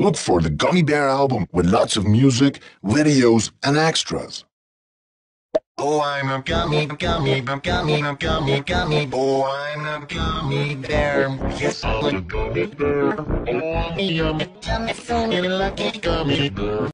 Look for the Gummy Bear album with lots of music, videos, and extras. Oh, I'm a gummy bear. Oh, I'm a gummy bear. Yes, I'm a gummy bear. Oh, I'm a gummy, lucky gummy bear.